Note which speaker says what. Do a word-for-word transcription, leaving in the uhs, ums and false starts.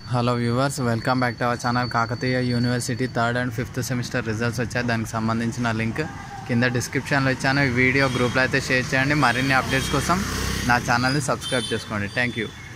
Speaker 1: Hello viewers, welcome back to our channel. Kakatiya university third and fifth semester results వచ్చాయి. దానికి సంబంధించిన link కింద డిస్క్రిప్షన్లో ఇచ్చాను. ఈ వీడియో గ్రూప్లో అయితే షేర్ చేయండి. మరిన్ని అప్డేట్స్ కోసం నా ఛానల్ని సబ్స్క్రైబ్ చేసుకోండి. Thank you.